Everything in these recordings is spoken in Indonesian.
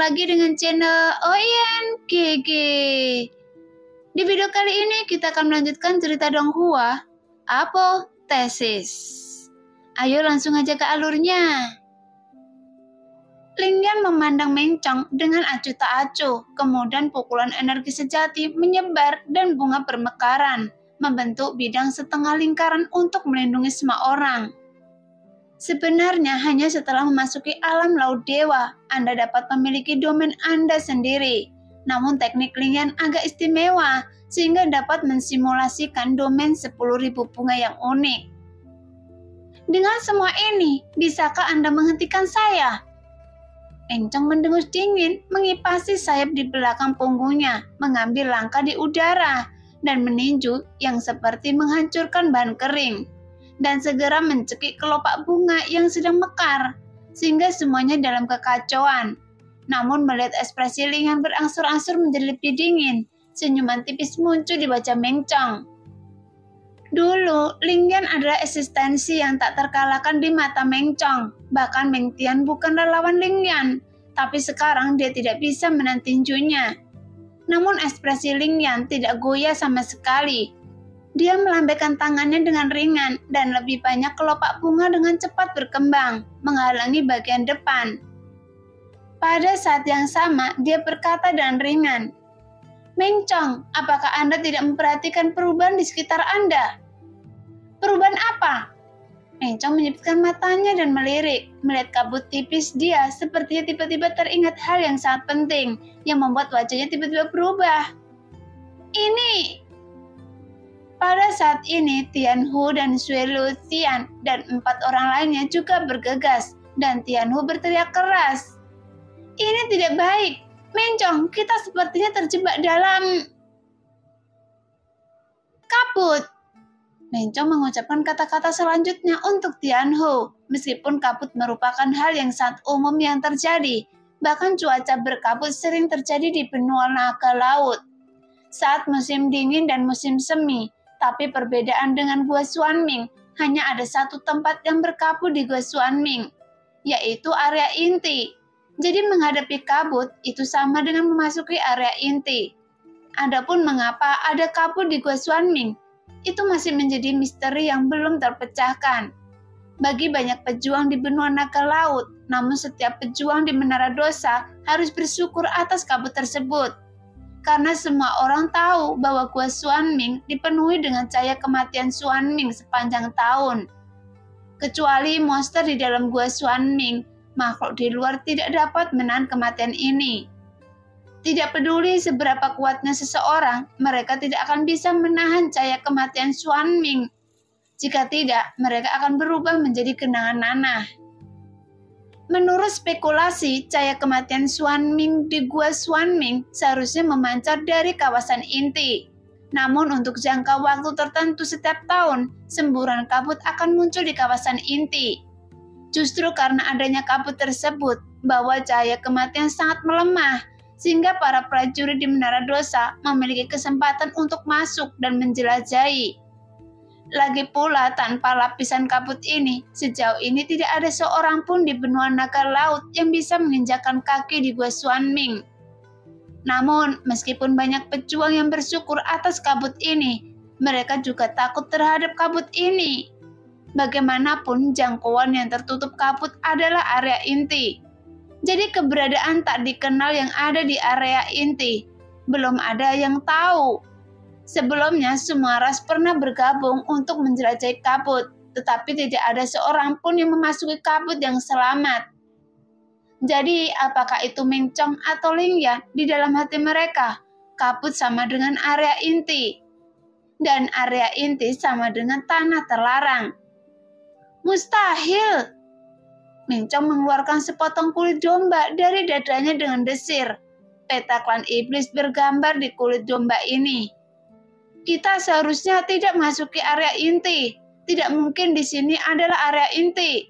lagi dengan channel Oyen GG. Di video kali ini kita akan melanjutkan cerita Donghua, Apotheosis. Ayo langsung aja ke alurnya. Lingyan memandang Mencong dengan acuh tak acuh, kemudian pukulan energi sejati menyebar dan bunga bermekaran, membentuk bidang setengah lingkaran untuk melindungi semua orang. Sebenarnya hanya setelah memasuki alam laut dewa, Anda dapat memiliki domain Anda sendiri. Namun teknik Lingyan agak istimewa, sehingga dapat mensimulasikan domain 10.000 bunga yang unik. Dengan semua ini, bisakah Anda menghentikan saya? Mencong mendengus dingin, mengipasi sayap di belakang punggungnya, mengambil langkah di udara, dan meninju yang seperti menghancurkan bahan kering. Dan segera mencekik kelopak bunga yang sedang mekar, sehingga semuanya dalam kekacauan. Namun melihat ekspresi Lingyan berangsur-angsur menjadi lebih dingin, senyuman tipis muncul di wajah Mencong. Dulu, Lingyan adalah eksistensi yang tak terkalahkan di mata Mencong. Bahkan Meng Tian bukanlah lawan Lingyan, tapi sekarang dia tidak bisa menahan tinjunya. Namun ekspresi Lingyan tidak goyah sama sekali. Dia melambaikan tangannya dengan ringan dan lebih banyak kelopak bunga dengan cepat berkembang, menghalangi bagian depan. Pada saat yang sama, dia berkata dengan ringan, "Mencong, apakah Anda tidak memperhatikan perubahan di sekitar Anda?" "Perubahan apa?" Mencong menyipitkan matanya dan melirik. Melihat kabut tipis dia, sepertinya tiba-tiba teringat hal yang sangat penting, yang membuat wajahnya tiba-tiba berubah. "Ini..." Pada saat ini, Tianhu dan Sui Lu Tian dan 4 orang lainnya juga bergegas, dan Tianhu berteriak keras. "Ini tidak baik! Mencong, kita sepertinya terjebak dalam kabut!" Mencong mengucapkan kata-kata selanjutnya untuk Tianhu. Meskipun kabut merupakan hal yang sangat umum yang terjadi, bahkan cuaca berkabut sering terjadi di benua naga laut saat musim dingin dan musim semi. Tapi perbedaan dengan Gua Xuanming, hanya ada satu tempat yang berkabut di Gua Xuanming, yaitu area inti. Jadi menghadapi kabut itu sama dengan memasuki area inti. Adapun mengapa ada kabut di Gua Xuanming, itu masih menjadi misteri yang belum terpecahkan. Bagi banyak pejuang di benua naga laut, namun setiap pejuang di Menara Dosa harus bersyukur atas kabut tersebut. Karena semua orang tahu bahwa Gua Xuanming dipenuhi dengan cahaya kematian Xuanming sepanjang tahun. Kecuali monster di dalam Gua Xuanming, makhluk di luar tidak dapat menahan kematian ini. Tidak peduli seberapa kuatnya seseorang, mereka tidak akan bisa menahan cahaya kematian Xuanming. Jika tidak, mereka akan berubah menjadi genangan nanah. Menurut spekulasi, cahaya kematian Xuanming di Gua Xuanming seharusnya memancar dari kawasan inti. Namun untuk jangka waktu tertentu setiap tahun, semburan kabut akan muncul di kawasan inti. Justru karena adanya kabut tersebut, bahwa cahaya kematian sangat melemah, sehingga para prajurit di Menara Dosa memiliki kesempatan untuk masuk dan menjelajahi. Lagi pula tanpa lapisan kabut ini, sejauh ini tidak ada seorang pun di benua naga laut yang bisa menginjakkan kaki di Gua Xuanming. Namun, meskipun banyak pejuang yang bersyukur atas kabut ini, mereka juga takut terhadap kabut ini. Bagaimanapun, jangkauan yang tertutup kabut adalah area inti. Jadi keberadaan tak dikenal yang ada di area inti, belum ada yang tahu. Sebelumnya, semua ras pernah bergabung untuk menjelajahi kabut, tetapi tidak ada seorang pun yang memasuki kabut yang selamat. Jadi, apakah itu Mencong atau Lingyan di dalam hati mereka? Kabut sama dengan area inti, dan area inti sama dengan tanah terlarang. Mustahil! Mencong mengeluarkan sepotong kulit domba dari dadanya dengan desir. Peta klan iblis bergambar di kulit domba ini. Kita seharusnya tidak masuki area inti. Tidak mungkin di sini adalah area inti.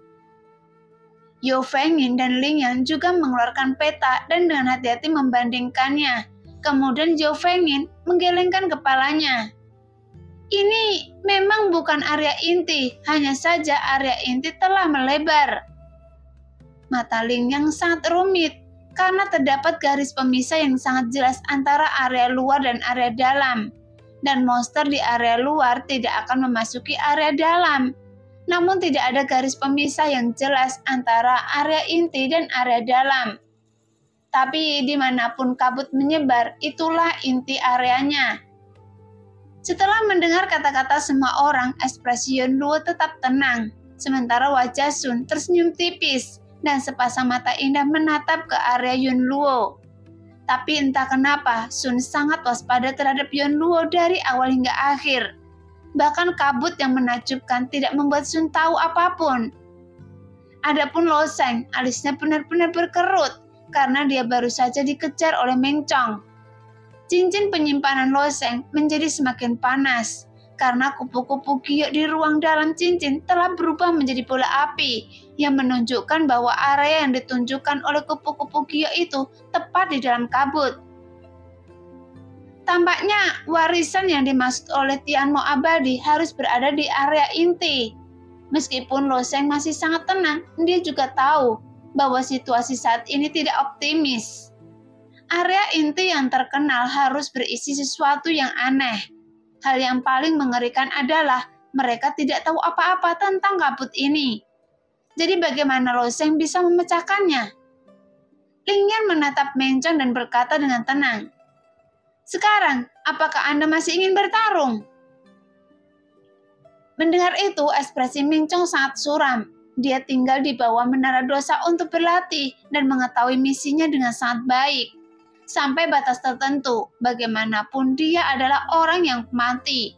Yao Fengyin dan Lingyan juga mengeluarkan peta dan dengan hati-hati membandingkannya. Kemudian Yao Fengyin menggelengkan kepalanya. Ini memang bukan area inti, hanya saja area inti telah melebar. Mata Lingyan sangat rumit. karena terdapat garis pemisah yang sangat jelas antara area luar dan area dalam. Dan monster di area luar tidak akan memasuki area dalam. Namun tidak ada garis pemisah yang jelas antara area inti dan area dalam. Tapi dimanapun kabut menyebar, itulah inti areanya. Setelah mendengar kata-kata semua orang, ekspresi Yonluo tetap tenang. Sementara wajah Sun tersenyum tipis dan sepasang mata indah menatap ke area Yonluo. Tapi entah kenapa, Sun sangat waspada terhadap Yonluo dari awal hingga akhir. Bahkan kabut yang menakjubkan tidak membuat Sun tahu apapun. Adapun Lo Sheng, alisnya benar-benar berkerut karena dia baru saja dikejar oleh Meng Chong. Cincin penyimpanan Lo Sheng menjadi semakin panas karena kupu-kupu giok di ruang dalam cincin telah berubah menjadi bola api yang menunjukkan bahwa area yang ditunjukkan oleh kupu-kupu giok itu tepat di dalam kabut. Tampaknya warisan yang dimaksud oleh Tianmo abadi harus berada di area inti. Meskipun Lo Sheng masih sangat tenang, dia juga tahu bahwa situasi saat ini tidak optimis. Area inti yang terkenal harus berisi sesuatu yang aneh. Hal yang paling mengerikan adalah mereka tidak tahu apa-apa tentang kabut ini. Jadi bagaimana Lo Sheng bisa memecahkannya? Ling Yan menatap Meng Chong dan berkata dengan tenang, "Sekarang, apakah Anda masih ingin bertarung?" Mendengar itu, ekspresi Meng Chong sangat suram. Dia tinggal di bawah menara dosa untuk berlatih dan mengetahui misinya dengan sangat baik. Sampai batas tertentu, bagaimanapun dia adalah orang yang mati.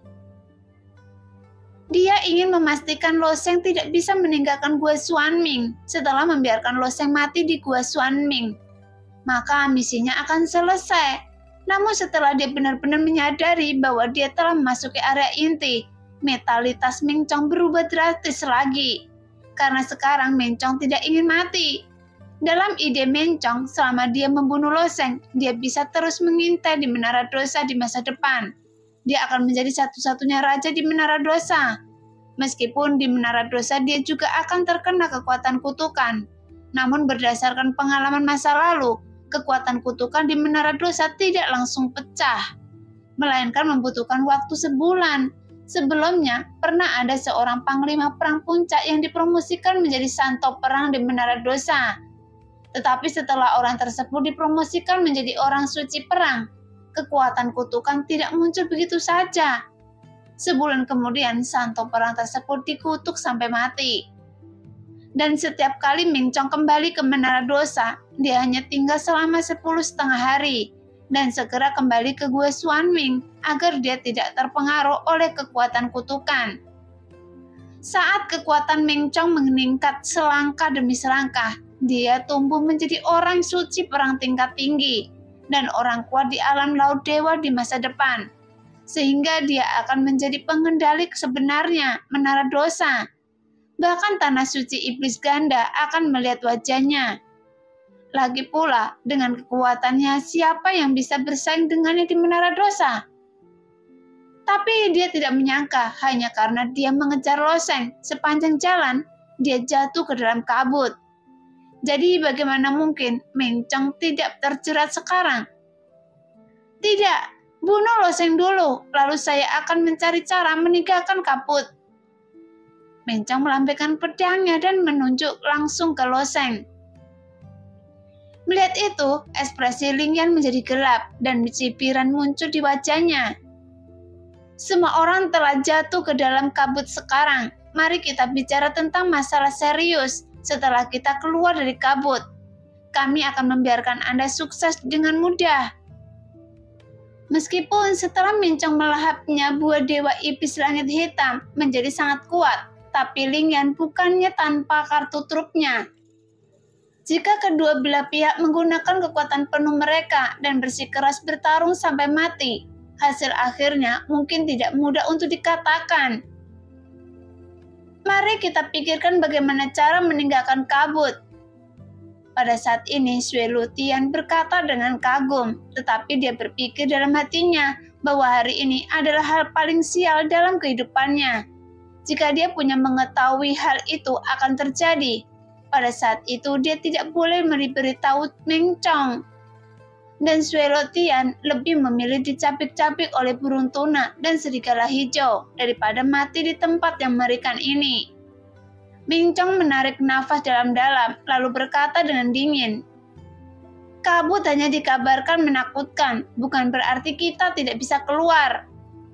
Dia ingin memastikan Lo Sheng tidak bisa meninggalkan Gua Xuanming setelah membiarkan Lo Sheng mati di Gua Xuanming. Maka misinya akan selesai. Namun setelah dia benar-benar menyadari bahwa dia telah memasuki area inti, mentalitas Meng Chong berubah drastis lagi. Karena sekarang Meng Chong tidak ingin mati. Dalam ide Meng Chong, selama dia membunuh Lo Sheng, dia bisa terus mengintai di Menara Dosa di masa depan. Dia akan menjadi satu-satunya raja di Menara Dosa. Meskipun di Menara Dosa dia juga akan terkena kekuatan kutukan. Namun berdasarkan pengalaman masa lalu, kekuatan kutukan di Menara Dosa tidak langsung pecah, melainkan membutuhkan waktu sebulan. Sebelumnya, pernah ada seorang panglima perang puncak yang dipromosikan menjadi santo perang di Menara Dosa. Tetapi setelah orang tersebut dipromosikan menjadi orang suci perang, kekuatan kutukan tidak muncul begitu saja. Sebulan kemudian, santo perang tersebut dikutuk sampai mati. Dan setiap kali Meng Chong kembali ke Menara Dosa, dia hanya tinggal selama 10,5 hari, dan segera kembali ke Gua Xuanming agar dia tidak terpengaruh oleh kekuatan kutukan. Saat kekuatan Meng Chong meningkat selangkah demi selangkah, dia tumbuh menjadi orang suci perang tingkat tinggi dan orang kuat di alam laut dewa di masa depan. Sehingga dia akan menjadi pengendali sebenarnya Menara Dosa. Bahkan tanah suci iblis ganda akan melihat wajahnya. Lagi pula, dengan kekuatannya siapa yang bisa bersaing dengannya di Menara Dosa? Tapi dia tidak menyangka hanya karena dia mengejar Lo Sheng sepanjang jalan, dia jatuh ke dalam kabut. Jadi bagaimana mungkin Meng Chong tidak terjerat sekarang? Tidak, bunuh Lo Sheng dulu, lalu saya akan mencari cara meninggalkan kabut. Meng Chong melambaikan pedangnya dan menunjuk langsung ke Lo Sheng. Melihat itu, ekspresi Ling Yan menjadi gelap dan cibiran muncul di wajahnya. Semua orang telah jatuh ke dalam kabut sekarang. Mari kita bicara tentang masalah serius. Setelah kita keluar dari kabut, kami akan membiarkan Anda sukses dengan mudah. Meskipun setelah Meng Chong melahapnya buah dewa iblis langit hitam menjadi sangat kuat, tapi Ling Yan bukannya tanpa kartu trupnya. Jika kedua belah pihak menggunakan kekuatan penuh mereka dan bersikeras bertarung sampai mati, hasil akhirnya mungkin tidak mudah untuk dikatakan. Mari kita pikirkan bagaimana cara meninggalkan kabut. Pada saat ini, Xue Lutian berkata dengan kagum, tetapi dia berpikir dalam hatinya bahwa hari ini adalah hal paling sial dalam kehidupannya. Jika dia punya mengetahui hal itu akan terjadi, pada saat itu dia tidak boleh memberitahu Mencong. Dan Sue Lotian lebih memilih dicapik-capik oleh burung tuna dan serigala hijau daripada mati di tempat yang mengerikan ini. Mencong menarik nafas dalam-dalam lalu berkata dengan dingin, "Kabut hanya dikabarkan menakutkan, bukan berarti kita tidak bisa keluar."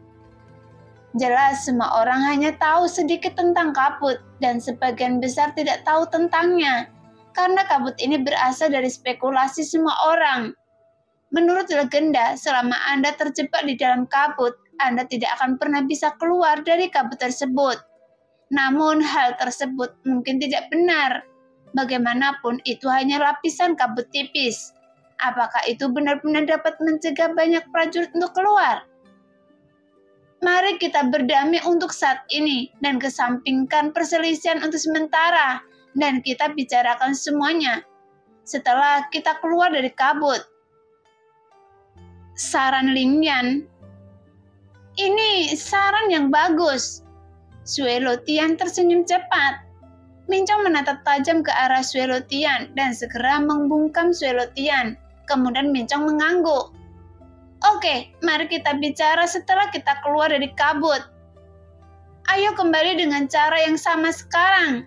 Jelas semua orang hanya tahu sedikit tentang kabut dan sebagian besar tidak tahu tentangnya, karena kabut ini berasal dari spekulasi semua orang. Menurut legenda, selama Anda terjebak di dalam kabut, Anda tidak akan pernah bisa keluar dari kabut tersebut. Namun hal tersebut mungkin tidak benar. Bagaimanapun itu hanya lapisan kabut tipis. Apakah itu benar-benar dapat mencegah banyak prajurit untuk keluar? Mari kita berdamai untuk saat ini dan kesampingkan perselisihan untuk sementara dan kita bicarakan semuanya setelah kita keluar dari kabut. Saran Ling Yan. Ini saran yang bagus. Sue Lotian tersenyum cepat. Mencong menatap tajam ke arah Sue Lotian dan segera membungkam Sue Lotian. Kemudian Mencong mengangguk. Oke, mari kita bicara setelah kita keluar dari kabut. Ayo kembali dengan cara yang sama sekarang.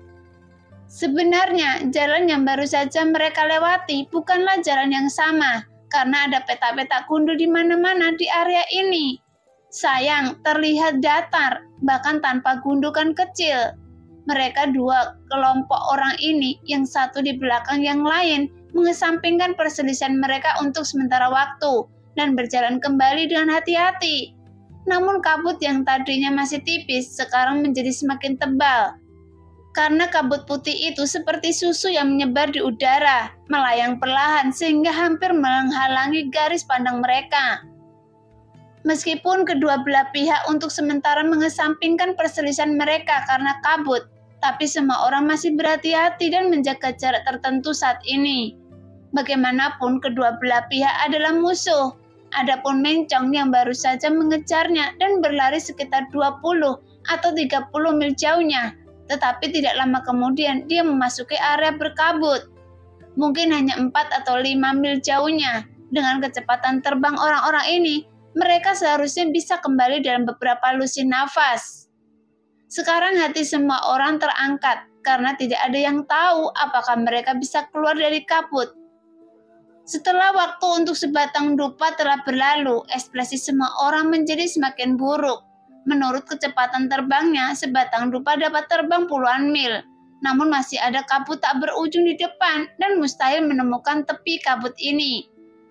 Sebenarnya, jalan yang baru saja mereka lewati bukanlah jalan yang sama, karena ada peta-peta gundul di mana-mana di area ini. Sayang, terlihat datar, bahkan tanpa gundukan kecil. Mereka dua kelompok orang ini, yang satu di belakang yang lain, mengesampingkan perselisihan mereka untuk sementara waktu, dan berjalan kembali dengan hati-hati. Namun kabut yang tadinya masih tipis, sekarang menjadi semakin tebal. Karena kabut putih itu seperti susu yang menyebar di udara, melayang perlahan sehingga hampir menghalangi garis pandang mereka. Meskipun kedua belah pihak untuk sementara mengesampingkan perselisihan mereka karena kabut, tapi semua orang masih berhati-hati dan menjaga jarak tertentu saat ini. Bagaimanapun kedua belah pihak adalah musuh. Adapun Mencong yang baru saja mengejarnya dan berlari sekitar 20 atau 30 mil jauhnya, tetapi tidak lama kemudian dia memasuki area berkabut. Mungkin hanya 4 atau 5 mil jauhnya. Dengan kecepatan terbang orang-orang ini, mereka seharusnya bisa kembali dalam beberapa lusin nafas. Sekarang hati semua orang terangkat karena tidak ada yang tahu apakah mereka bisa keluar dari kabut. Setelah waktu untuk sebatang dupa telah berlalu, ekspresi semua orang menjadi semakin buruk. Menurut kecepatan terbangnya, sebatang dupa dapat terbang puluhan mil. Namun masih ada kabut tak berujung di depan dan mustahil menemukan tepi kabut ini.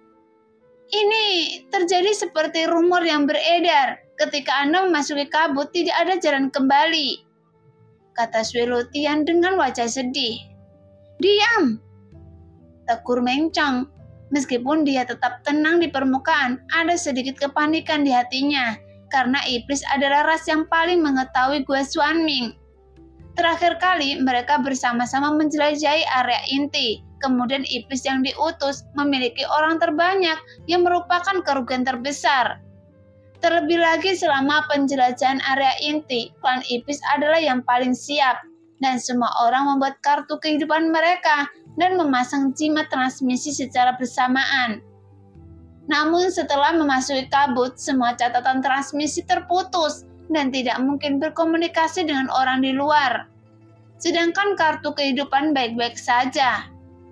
Ini terjadi seperti rumor yang beredar. Ketika Anda memasuki kabut, tidak ada jalan kembali, kata Sue Lotian dengan wajah sedih. Diam, tegur Mencong. Meskipun dia tetap tenang di permukaan, ada sedikit kepanikan di hatinya, karena iblis adalah ras yang paling mengetahui Gua Xuanming. Terakhir kali mereka bersama-sama menjelajahi area inti, kemudian iblis yang diutus memiliki orang terbanyak yang merupakan kerugian terbesar. Terlebih lagi selama penjelajahan area inti, klan iblis adalah yang paling siap, dan semua orang membuat kartu kehidupan mereka dan memasang jimat transmisi secara bersamaan. Namun setelah memasuki kabut, semua catatan transmisi terputus dan tidak mungkin berkomunikasi dengan orang di luar. Sedangkan kartu kehidupan baik-baik saja.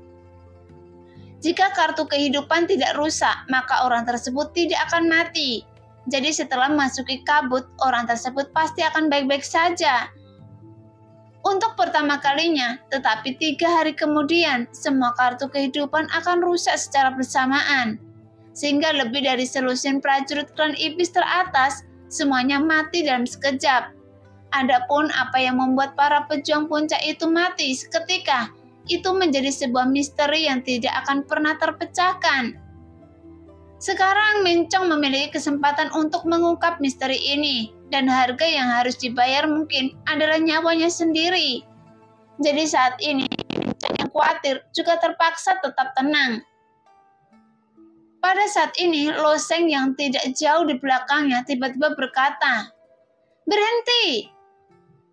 Jika kartu kehidupan tidak rusak, maka orang tersebut tidak akan mati. Jadi setelah memasuki kabut, orang tersebut pasti akan baik-baik saja. Untuk pertama kalinya, tetapi 3 hari kemudian, semua kartu kehidupan akan rusak secara bersamaan. Sehingga lebih dari selusin prajurit klan iblis teratas, semuanya mati dalam sekejap. Adapun apa yang membuat para pejuang puncak itu mati seketika, itu menjadi sebuah misteri yang tidak akan pernah terpecahkan. Sekarang Mencong memiliki kesempatan untuk mengungkap misteri ini, dan harga yang harus dibayar mungkin adalah nyawanya sendiri. Jadi saat ini, Mencong yang khawatir juga terpaksa tetap tenang. Pada saat ini, Lo Sheng yang tidak jauh di belakangnya tiba-tiba berkata, "Berhenti!"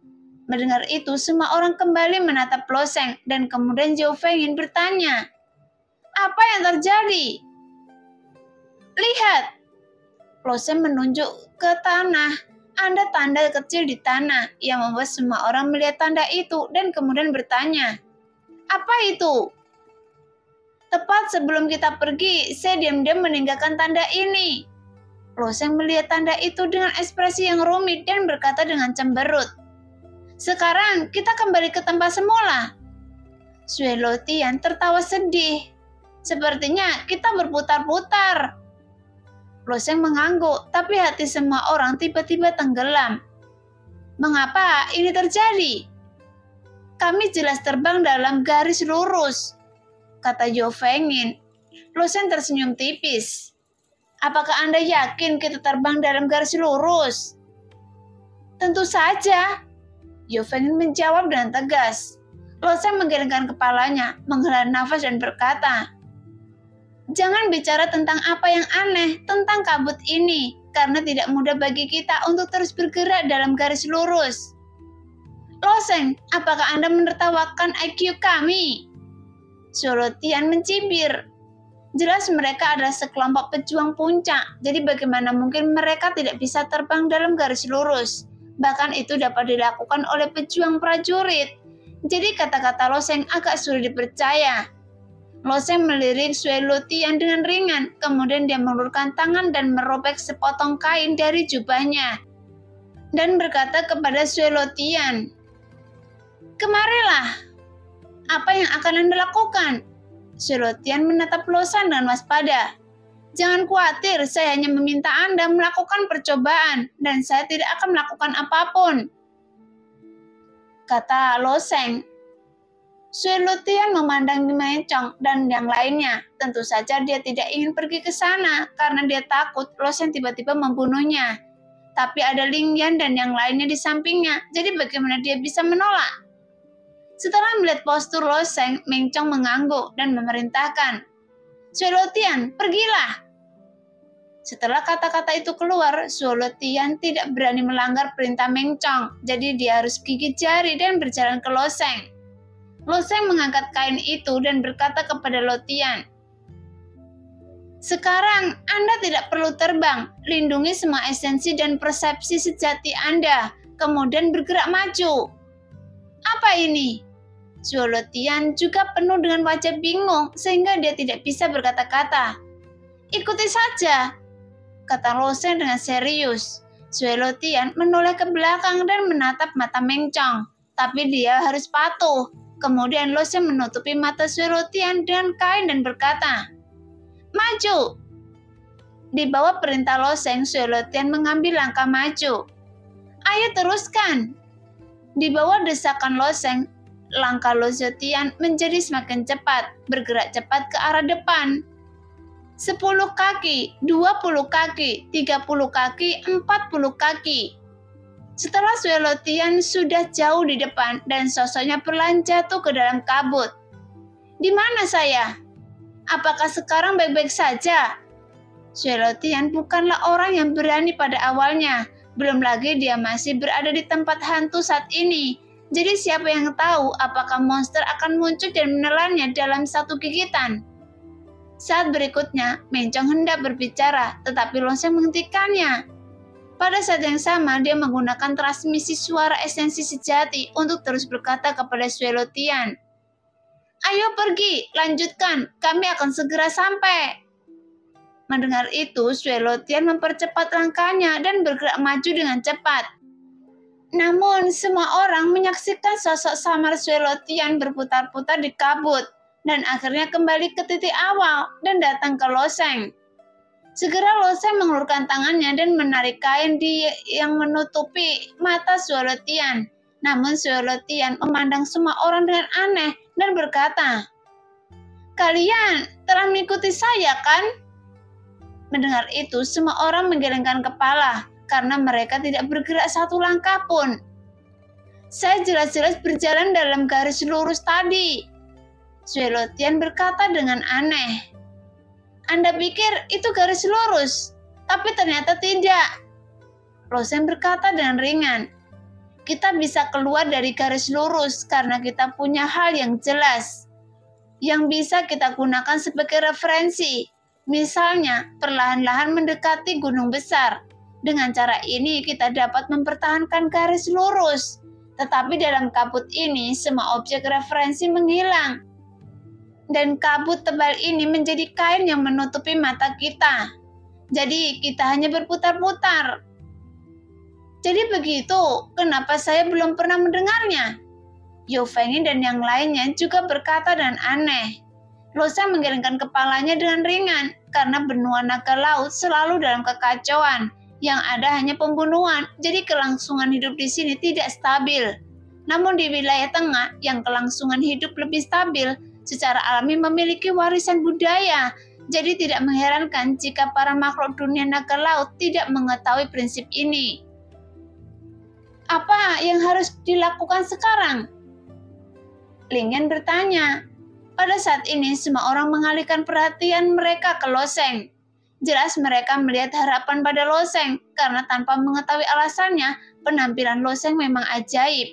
Mendengar itu, semua orang kembali menatap Lo Sheng dan kemudian Zhao Fengyin bertanya, "Apa yang terjadi?" "Lihat." Lo Sheng menunjuk ke tanah. Ada tanda kecil di tanah yang membuat semua orang melihat tanda itu dan kemudian bertanya, "Apa itu?" "Tepat sebelum kita pergi, saya diam-diam meninggalkan tanda ini." Lo Sheng melihat tanda itu dengan ekspresi yang rumit dan berkata dengan cemberut, "Sekarang kita kembali ke tempat semula." Sue Lotian tertawa sedih. "Sepertinya kita berputar-putar." Lo Sheng mengangguk, tapi hati semua orang tiba-tiba tenggelam. "Mengapa ini terjadi?" "Kami jelas terbang dalam garis lurus," kata Zhao Fengyin. Lo Sheng tersenyum tipis. "Apakah Anda yakin kita terbang dalam garis lurus?" "Tentu saja," Zhao Fengyin menjawab dengan tegas. Lo Sheng menggelengkan kepalanya, menghela nafas dan berkata, "Jangan bicara tentang apa yang aneh tentang kabut ini, karena tidak mudah bagi kita untuk terus bergerak dalam garis lurus." "Lo Sheng, apakah Anda menertawakan IQ kami?" Sue Lotian mencibir. "Jelas mereka adalah sekelompok pejuang puncak, jadi bagaimana mungkin mereka tidak bisa terbang dalam garis lurus? Bahkan itu dapat dilakukan oleh pejuang prajurit." Jadi kata-kata Lo Sheng agak sulit dipercaya. Lo Sheng melirik Sue Lotian dengan ringan, kemudian dia mengulurkan tangan dan merobek sepotong kain dari jubahnya. Dan berkata kepada Sue Lotian, "Kemarilah. Apa yang akan Anda lakukan?" Sue Lotian menatap Lo Sheng dengan waspada. "Jangan khawatir, saya hanya meminta Anda melakukan percobaan, dan saya tidak akan melakukan apapun," kata Lo Sheng. Sue Lotian memandang Mencong dan yang lainnya. Tentu saja dia tidak ingin pergi ke sana karena dia takut Lo Sheng tiba-tiba membunuhnya. Tapi ada Ling Yan dan yang lainnya di sampingnya, jadi bagaimana dia bisa menolak? Setelah melihat postur Lo Sheng, Mencong mengangguk dan memerintahkan, "Sue Lotian, pergilah." Setelah kata-kata itu keluar, Sue Lotian tidak berani melanggar perintah Mencong, jadi dia harus gigit jari dan berjalan ke Lo Sheng. Lo Sheng mengangkat kain itu dan berkata kepada Lotian, "Sekarang Anda tidak perlu terbang, lindungi semua esensi dan persepsi sejati Anda, kemudian bergerak maju." "Apa ini?" Sue Lotian juga penuh dengan wajah bingung sehingga dia tidak bisa berkata-kata. "Ikuti saja," kata Lo Sheng dengan serius. Sue Lotian menoleh ke belakang dan menatap mata Mencong, tapi dia harus patuh. Kemudian Lo Sheng menutupi mata Sue Lotian dengan kain dan berkata, "Maju." Di bawah perintah Lo Sheng, Sue Lotian mengambil langkah maju. "Ayo teruskan." Di bawah desakan Lo Sheng, langkah Lo Lotian menjadi semakin cepat, bergerak cepat ke arah depan. 10 kaki, 20 kaki, 30 kaki, 40 kaki. Setelah Sue Lotian sudah jauh di depan dan sosoknya perlahan jatuh ke dalam kabut. "Di mana saya? Apakah sekarang baik-baik saja?" Sue Lotian bukanlah orang yang berani pada awalnya. Belum lagi dia masih berada di tempat hantu saat ini. Jadi siapa yang tahu apakah monster akan muncul dan menelannya dalam satu gigitan? Saat berikutnya, Mencong hendak berbicara, tetapi Lo Sheng menghentikannya. Pada saat yang sama, dia menggunakan transmisi suara esensi sejati untuk terus berkata kepada Sue Lotian, "Ayo pergi, lanjutkan, kami akan segera sampai." Mendengar itu, Sue Lotian mempercepat langkahnya dan bergerak maju dengan cepat. Namun, semua orang menyaksikan sosok samar Sue Lotian berputar-putar di kabut, dan akhirnya kembali ke titik awal dan datang ke Lo Sheng. Segera Lo Sheng mengulurkan tangannya dan menarik kain yang menutupi mata Sue Lotian. Namun Sue Lotian memandang semua orang dengan aneh dan berkata, "Kalian telah mengikuti saya, kan?" Mendengar itu, semua orang menggelengkan kepala karena mereka tidak bergerak satu langkah pun. "Saya jelas-jelas berjalan dalam garis lurus tadi," Sue Lotian berkata dengan aneh. "Anda pikir itu garis lurus, tapi ternyata tidak," Lo Sheng berkata dengan ringan. kita bisa keluar dari garis lurus karena kita punya hal yang jelas yang bisa kita gunakan sebagai referensi. Misalnya, perlahan-lahan mendekati gunung besar. Dengan cara ini kita dapat mempertahankan garis lurus. Tetapi dalam kabut ini, semua objek referensi menghilang. Dan kabut tebal ini menjadi kain yang menutupi mata kita. Jadi kita hanya berputar-putar. Jadi begitu, kenapa saya belum pernah mendengarnya? Yue Fengyin dan yang lainnya juga berkata dan aneh. Loseng menggelengkan kepalanya dengan ringan, karena benua naga laut selalu dalam kekacauan. Yang ada hanya pembunuhan, jadi kelangsungan hidup di sini tidak stabil. Namun di wilayah tengah, yang kelangsungan hidup lebih stabil, secara alami memiliki warisan budaya. Jadi tidak mengherankan jika para makhluk dunia naga laut tidak mengetahui prinsip ini. Apa yang harus dilakukan sekarang? Lingyan bertanya. Pada saat ini, semua orang mengalihkan perhatian mereka ke Loseng. Jelas mereka melihat harapan pada Loseng, karena tanpa mengetahui alasannya, penampilan Loseng memang ajaib.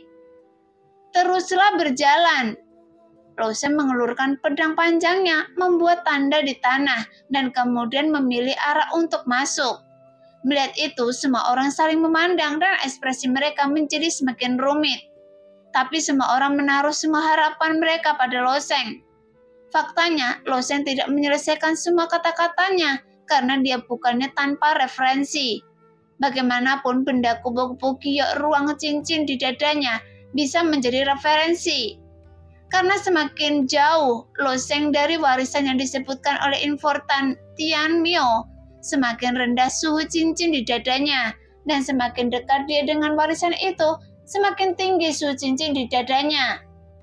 Teruslah berjalan. Loseng mengelurkan pedang panjangnya, membuat tanda di tanah, dan kemudian memilih arah untuk masuk. Melihat itu, semua orang saling memandang dan ekspresi mereka menjadi semakin rumit. Tapi semua orang menaruh semua harapan mereka pada Loseng. Faktanya, Loseng tidak menyelesaikan semua kata-katanya karena dia bukannya tanpa referensi. Bagaimanapun benda kupu-kupu giok ruang cincin di dadanya bisa menjadi referensi. Karena semakin jauh Loseng dari warisan yang disebutkan oleh Infortan Tianmio, semakin rendah suhu cincin di dadanya, dan semakin dekat dia dengan warisan itu, semakin tinggi suhu cincin di dadanya.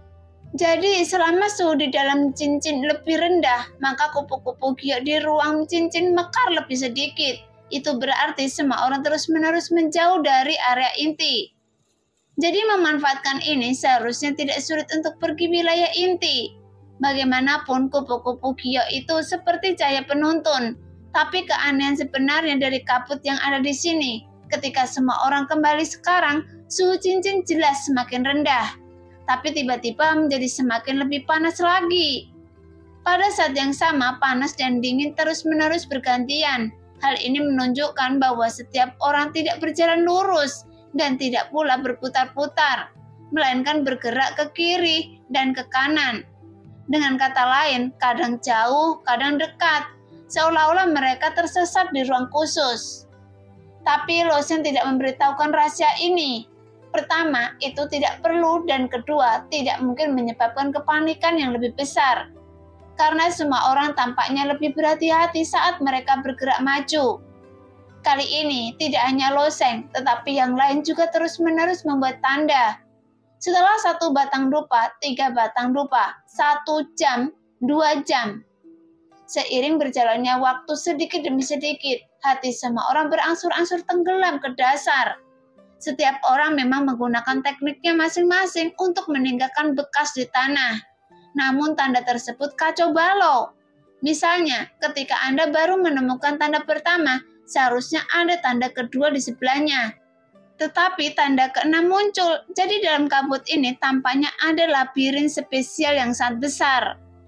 Jadi selama suhu di dalam cincin lebih rendah, maka kupu-kupu giok di ruang cincin mekar lebih sedikit. Itu berarti semua orang terus-menerus menjauh dari area inti. Jadi memanfaatkan ini seharusnya tidak sulit untuk pergi wilayah inti. Bagaimanapun kupu-kupu giok itu seperti cahaya penuntun. Tapi keanehan sebenarnya dari kabut yang ada di sini, ketika semua orang kembali sekarang, suhu cincin jelas semakin rendah. Tapi tiba-tiba menjadi semakin lebih panas lagi. Pada saat yang sama, panas dan dingin terus-menerus bergantian. Hal ini menunjukkan bahwa setiap orang tidak berjalan lurus dan tidak pula berputar-putar, melainkan bergerak ke kiri dan ke kanan. Dengan kata lain, kadang jauh, kadang dekat, seolah-olah mereka tersesat di ruang khusus. Tapi Loseng tidak memberitahukan rahasia ini. Pertama, itu tidak perlu, dan kedua, tidak mungkin menyebabkan kepanikan yang lebih besar. Karena semua orang tampaknya lebih berhati-hati saat mereka bergerak maju. Kali ini, tidak hanya Loseng, tetapi yang lain juga terus-menerus membuat tanda. Setelah 1 batang dupa, 3 batang dupa, 1 jam, 2 jam. Seiring berjalannya waktu sedikit demi sedikit, hati semua orang berangsur-angsur tenggelam ke dasar. Setiap orang memang menggunakan tekniknya masing-masing untuk meninggalkan bekas di tanah. Namun tanda tersebut kacau balau. Misalnya, ketika Anda baru menemukan tanda pertama, seharusnya ada tanda kedua di sebelahnya. Tetapi tanda ke-6 muncul, jadi dalam kabut ini tampaknya ada labirin spesial yang sangat besar.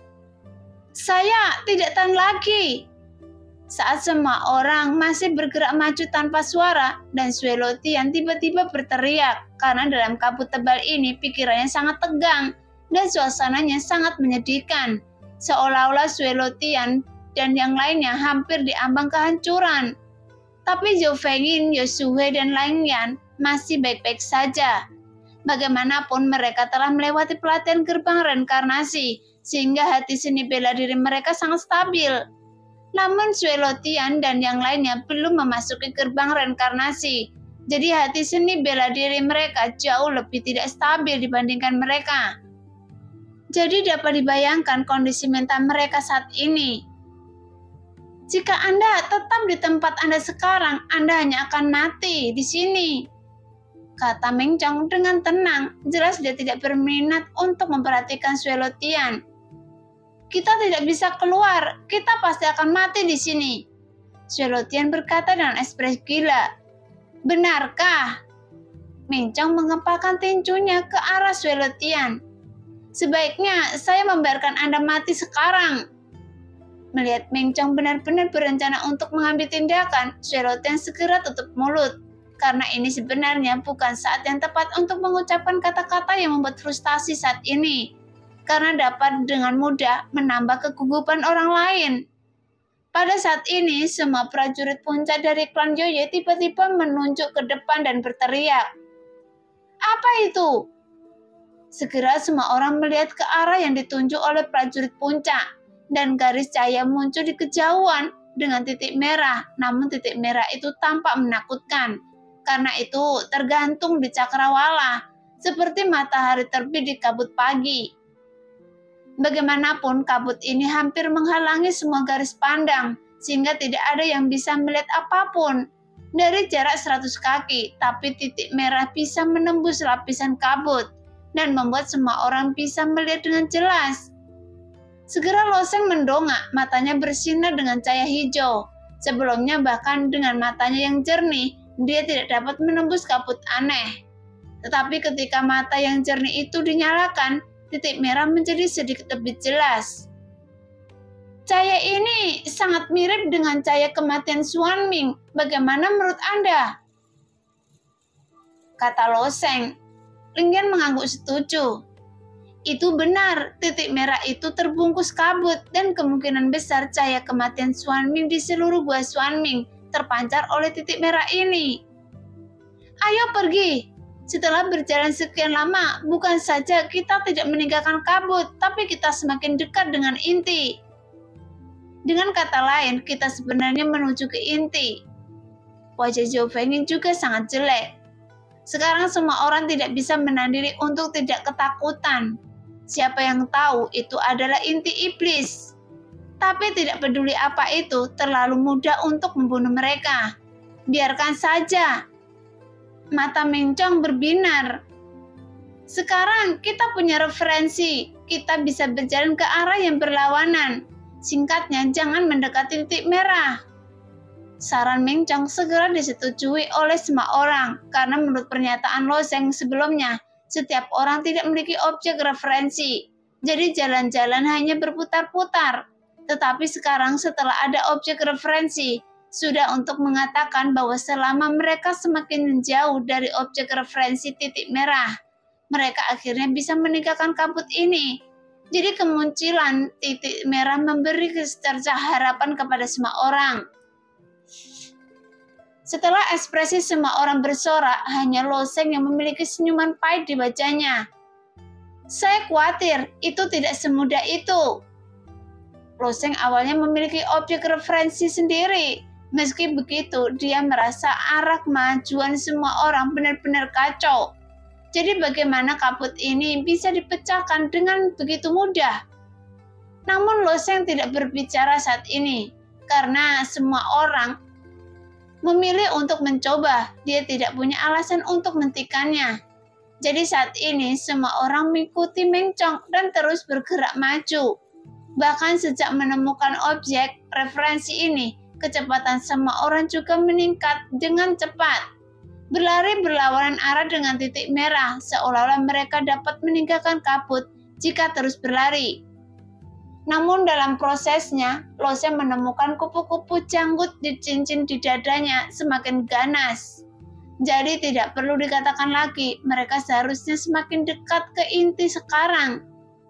Saya tidak tahan lagi. Saat semua orang masih bergerak maju tanpa suara, dan Sue Lotian tiba-tiba berteriak, karena dalam kabut tebal ini pikirannya sangat tegang, dan suasananya sangat menyedihkan. Seolah-olah Sue Lotian dan yang lainnya hampir diambang kehancuran. Tapi Yue Fengyin, Yue Shuhe, dan Lingyan masih baik-baik saja. Bagaimanapun mereka telah melewati pelatihan gerbang reinkarnasi, sehingga hati seni bela diri mereka sangat stabil. Namun Sue Lotian dan yang lainnya belum memasuki gerbang reinkarnasi. Jadi hati seni bela diri mereka jauh lebih tidak stabil dibandingkan mereka. Jadi dapat dibayangkan kondisi mental mereka saat ini. Jika Anda tetap di tempat Anda sekarang, Anda hanya akan mati di sini, kata Meng Chong dengan tenang. Jelas dia tidak berminat untuk memperhatikan Sue Lotian. Kita tidak bisa keluar, kita pasti akan mati di sini, Sue Lotian berkata dengan ekspresi gila. Benarkah? Mencong mengepalkan tinjunya ke arah Suelotian. Sebaiknya saya membiarkan Anda mati sekarang. Melihat Mencong benar-benar berencana untuk mengambil tindakan, Suelotian segera tutup mulut. Karena ini sebenarnya bukan saat yang tepat untuk mengucapkan kata-kata yang membuat frustasi saat ini. Karena dapat dengan mudah menambah kegugupan orang lain. Pada saat ini, semua prajurit puncak dari klan Yoye tiba-tiba menunjuk ke depan dan berteriak. Apa itu? Segera semua orang melihat ke arah yang ditunjuk oleh prajurit puncak, dan garis cahaya muncul di kejauhan dengan titik merah, namun titik merah itu tampak menakutkan, karena itu tergantung di cakrawala, seperti matahari terbit di kabut pagi. Bagaimanapun, kabut ini hampir menghalangi semua garis pandang, sehingga tidak ada yang bisa melihat apapun. Dari jarak 100 kaki, tapi titik merah bisa menembus lapisan kabut, dan membuat semua orang bisa melihat dengan jelas. Segera Loseng mendongak, matanya bersinar dengan cahaya hijau. Sebelumnya bahkan dengan matanya yang jernih, dia tidak dapat menembus kabut aneh. Tetapi ketika mata yang jernih itu dinyalakan, titik merah menjadi sedikit lebih jelas. Cahaya ini sangat mirip dengan cahaya kematian Xuanming. Bagaimana menurut Anda? Kata Loseng. Lingyan mengangguk setuju. Itu benar, titik merah itu terbungkus kabut dan kemungkinan besar cahaya kematian Xuanming di seluruh gua Xuanming terpancar oleh titik merah ini. Ayo pergi. Setelah berjalan sekian lama, bukan saja kita tidak meninggalkan kabut, tapi kita semakin dekat dengan inti. Dengan kata lain, kita sebenarnya menuju ke inti. Wajah Giovanni juga sangat jelek. Sekarang semua orang tidak bisa menahan diri untuk tidak ketakutan. Siapa yang tahu itu adalah inti iblis. Tapi tidak peduli apa itu, terlalu mudah untuk membunuh mereka. Biarkan saja. Mata Mencong berbinar. Sekarang kita punya referensi. Kita bisa berjalan ke arah yang berlawanan. Singkatnya, jangan mendekati titik merah. Saran Mencong segera disetujui oleh semua orang, karena menurut pernyataan Loseng sebelumnya, setiap orang tidak memiliki objek referensi. Jadi jalan-jalan hanya berputar-putar. Tetapi sekarang setelah ada objek referensi, sudah untuk mengatakan bahwa selama mereka semakin menjauh dari objek referensi titik merah, mereka akhirnya bisa meninggalkan kabut ini. Jadi kemunculan titik merah memberi secercah harapan kepada semua orang. Setelah ekspresi semua orang bersorak, hanya Loseng yang memiliki senyuman pahit di wajahnya. Saya khawatir, itu tidak semudah itu. Loseng awalnya memiliki objek referensi sendiri. Meski begitu, dia merasa arah kemajuan semua orang benar-benar kacau. Jadi bagaimana kabut ini bisa dipecahkan dengan begitu mudah? Namun Loseng tidak berbicara saat ini, karena semua orang memilih untuk mencoba. Dia tidak punya alasan untuk menghentikannya. Jadi saat ini semua orang mengikuti Mencong dan terus bergerak maju. Bahkan sejak menemukan objek referensi ini, kecepatan semua orang juga meningkat dengan cepat. Berlari berlawanan arah dengan titik merah, seolah-olah mereka dapat meninggalkan kabut jika terus berlari. Namun dalam prosesnya, Loseng menemukan kupu-kupu janggut di cincin di dadanya semakin ganas. Jadi tidak perlu dikatakan lagi, mereka seharusnya semakin dekat ke inti sekarang.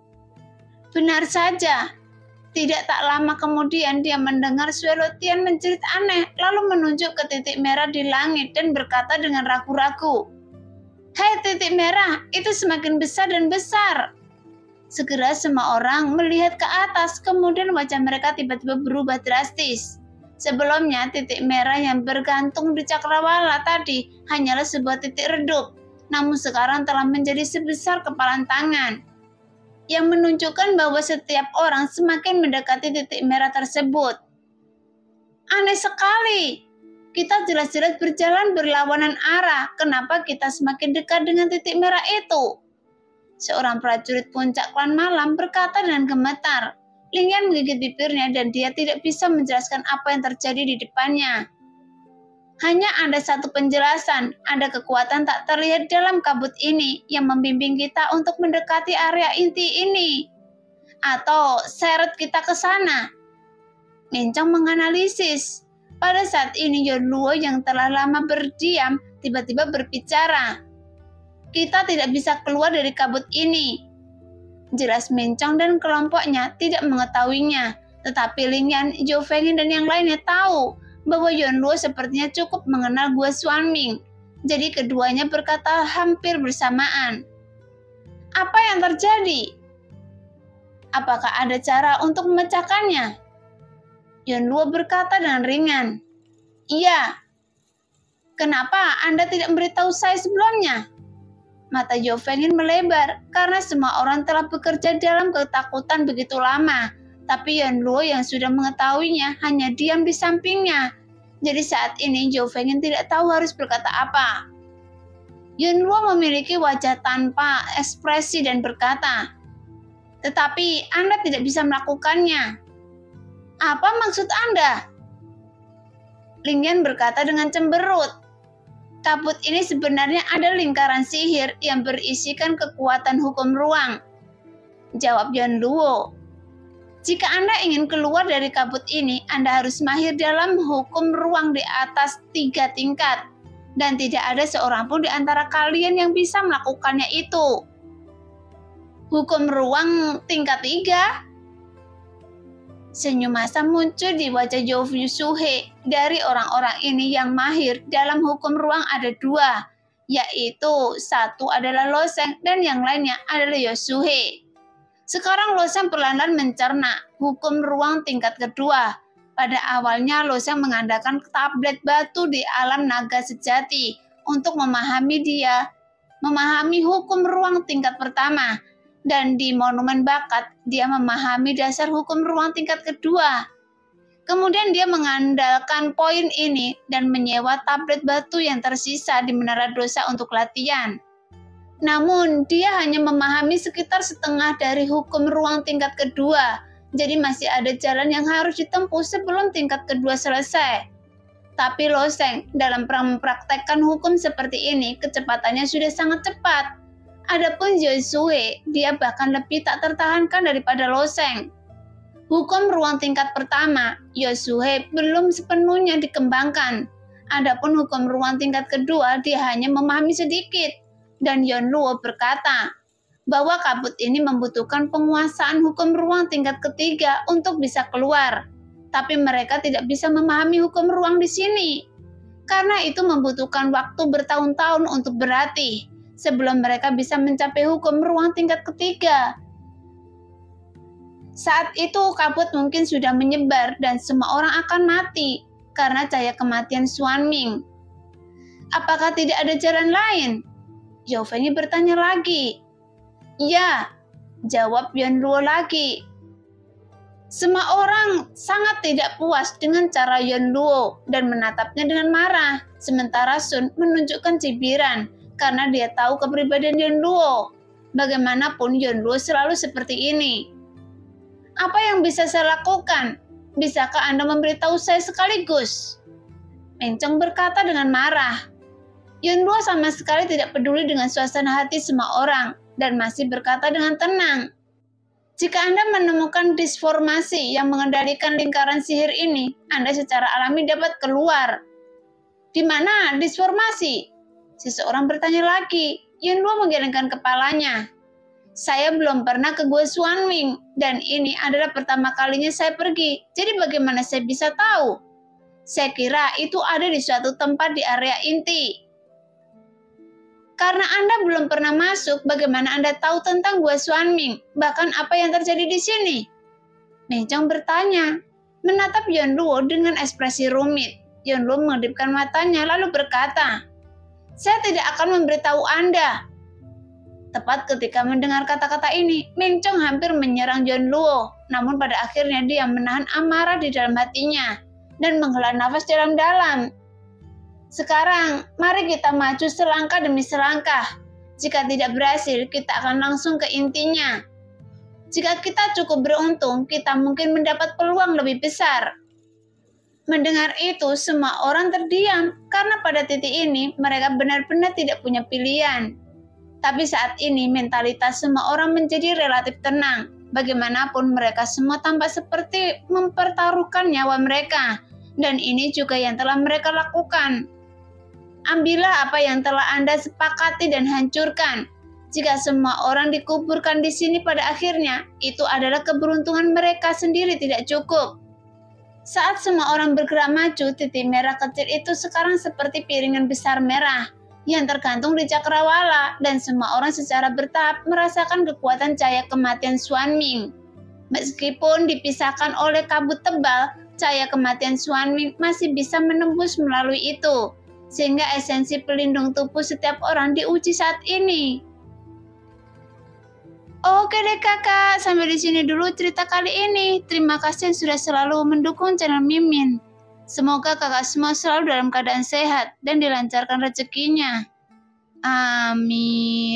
Benar saja, tidak tak lama kemudian dia mendengar Suelotian menjerit aneh, lalu menunjuk ke titik merah di langit dan berkata dengan ragu-ragu, "Hei titik merah, itu semakin besar dan besar." Segera semua orang melihat ke atas, kemudian wajah mereka tiba-tiba berubah drastis. Sebelumnya titik merah yang bergantung di cakrawala tadi hanyalah sebuah titik redup, namun sekarang telah menjadi sebesar kepalan tangan, yang menunjukkan bahwa setiap orang semakin mendekati titik merah tersebut. Aneh sekali, kita jelas-jelas berjalan berlawanan arah, kenapa kita semakin dekat dengan titik merah itu? Seorang prajurit puncak klan malam berkata dengan gemetar. Lingyan menggigit bibirnya dan dia tidak bisa menjelaskan apa yang terjadi di depannya. Hanya ada satu penjelasan, ada kekuatan tak terlihat dalam kabut ini yang membimbing kita untuk mendekati area inti ini. Atau seret kita ke sana. Mencong menganalisis. Pada saat ini Yonluo yang telah lama berdiam tiba-tiba berbicara. Kita tidak bisa keluar dari kabut ini. Jelas Mencong dan kelompoknya tidak mengetahuinya, tetapi Lingyan, Zhou Fengyin dan yang lainnya tahu bahwa Yonluo sepertinya cukup mengenal Gua Xuanming. Jadi keduanya berkata hampir bersamaan. Apa yang terjadi? Apakah ada cara untuk memecahkannya? Yonluo berkata dengan ringan. Iya. Kenapa Anda tidak memberitahu saya sebelumnya? Mata Zhou Fengyin melebar karena semua orang telah bekerja dalam ketakutan begitu lama. Tapi Yonluo yang sudah mengetahuinya hanya diam di sampingnya. Jadi saat ini Zhou Fengyin tidak tahu harus berkata apa. Yonluo memiliki wajah tanpa ekspresi dan berkata, "Tetapi Anda tidak bisa melakukannya." "Apa maksud Anda?" Lingyan berkata dengan cemberut. "Kabut ini sebenarnya ada lingkaran sihir yang berisikan kekuatan hukum ruang." Jawab Yonluo. "Jika Anda ingin keluar dari kabut ini, Anda harus mahir dalam hukum ruang di atas 3 tingkat. Dan tidak ada seorang pun di antara kalian yang bisa melakukannya itu." "Hukum ruang tingkat 3? Senyum masam muncul di wajah Zhou Yusuhe. Dari orang-orang ini yang mahir dalam hukum ruang ada 2, yaitu satu adalah Lo Sheng dan yang lainnya adalah Yosuhe. Sekarang Lo Sheng perlahan-lahan mencerna hukum ruang tingkat kedua. Pada awalnya Lo Sheng mengandalkan tablet batu di alam naga sejati untuk memahami hukum ruang tingkat pertama. Dan di monumen bakat, dia memahami dasar hukum ruang tingkat kedua. Kemudian dia mengandalkan poin ini dan menyewa tablet batu yang tersisa di Menara Dosa untuk latihan. Namun, dia hanya memahami sekitar setengah dari hukum ruang tingkat kedua, jadi masih ada jalan yang harus ditempuh sebelum tingkat kedua selesai. Tapi Lo Sheng dalam mempraktekkan hukum seperti ini, kecepatannya sudah sangat cepat. Adapun Yosuhe, dia bahkan lebih tak tertahankan daripada Lo Sheng. Hukum ruang tingkat pertama, Yosuhe belum sepenuhnya dikembangkan. Adapun hukum ruang tingkat kedua, dia hanya memahami sedikit. Dan Yonluo berkata bahwa kabut ini membutuhkan penguasaan hukum ruang tingkat ketiga untuk bisa keluar. Tapi mereka tidak bisa memahami hukum ruang di sini. Karena itu membutuhkan waktu bertahun-tahun untuk berlatih sebelum mereka bisa mencapai hukum ruang tingkat ketiga. Saat itu kabut mungkin sudah menyebar dan semua orang akan mati karena cahaya kematian Xuanming. Apakah tidak ada jalan lain? Zhou Fengyin bertanya lagi. Ya, jawab Yonluo lagi. Semua orang sangat tidak puas dengan cara Yonluo dan menatapnya dengan marah, sementara Sun menunjukkan cibiran karena dia tahu kepribadian Yonluo. Bagaimanapun Yonluo selalu seperti ini. Apa yang bisa saya lakukan? Bisakah Anda memberitahu saya sekaligus? Mencong berkata dengan marah. Yonluo sama sekali tidak peduli dengan suasana hati semua orang dan masih berkata dengan tenang. Jika Anda menemukan disformasi yang mengendalikan lingkaran sihir ini, Anda secara alami dapat keluar. Di mana disformasi? Seseorang bertanya lagi. Yonluo menggelengkan kepalanya. Saya belum pernah ke Gua Xuanming dan ini adalah pertama kalinya saya pergi. Jadi bagaimana saya bisa tahu? Saya kira itu ada di suatu tempat di area inti. Karena Anda belum pernah masuk, bagaimana Anda tahu tentang Gua Xuanming? Bahkan apa yang terjadi di sini? Mencong bertanya, menatap Yonluo dengan ekspresi rumit. Yonluo mengedipkan matanya lalu berkata, saya tidak akan memberitahu Anda. Tepat ketika mendengar kata-kata ini, Mencong hampir menyerang Yonluo. Namun pada akhirnya dia menahan amarah di dalam hatinya dan menghela nafas dalam-dalam. Sekarang, mari kita maju selangkah demi selangkah. Jika tidak berhasil, kita akan langsung ke intinya. Jika kita cukup beruntung, kita mungkin mendapat peluang lebih besar. Mendengar itu, semua orang terdiam karena pada titik ini mereka benar-benar tidak punya pilihan. Tapi saat ini mentalitas semua orang menjadi relatif tenang. Bagaimanapun mereka semua tampak seperti mempertaruhkan nyawa mereka. Dan ini juga yang telah mereka lakukan. Ambillah apa yang telah Anda sepakati dan hancurkan. Jika semua orang dikuburkan di sini pada akhirnya, itu adalah keberuntungan mereka sendiri tidak cukup. Saat semua orang bergerak maju, titik merah kecil itu sekarang seperti piringan besar merah yang tergantung di cakrawala, dan semua orang secara bertahap merasakan kekuatan cahaya kematian Xuanming. Meskipun dipisahkan oleh kabut tebal, cahaya kematian Xuanming masih bisa menembus melalui itu, sehingga esensi pelindung tubuh setiap orang diuji saat ini. Oke deh kakak, sampai di sini dulu cerita kali ini. Terima kasih yang sudah selalu mendukung channel Mimin. Semoga kakak semua selalu dalam keadaan sehat dan dilancarkan rezekinya. Amin.